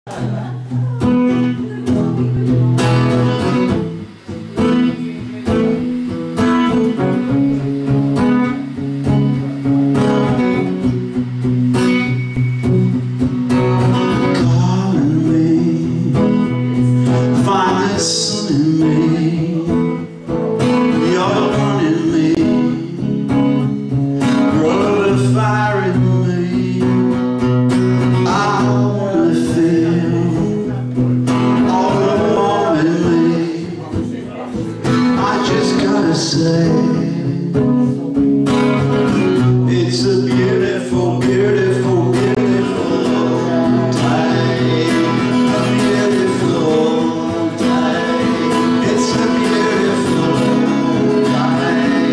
It's a beautiful, beautiful, beautiful day. A beautiful day. It's a beautiful day.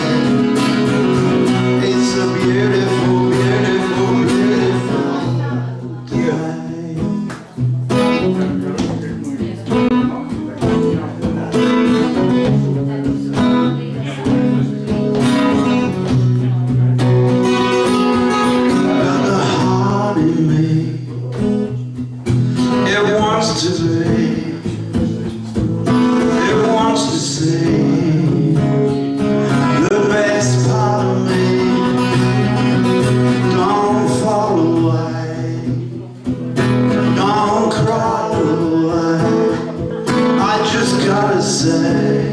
It's a beautiful, beautiful, beautiful day. It wants to see the best part of me. Don't fall away, don't cry away. I just gotta say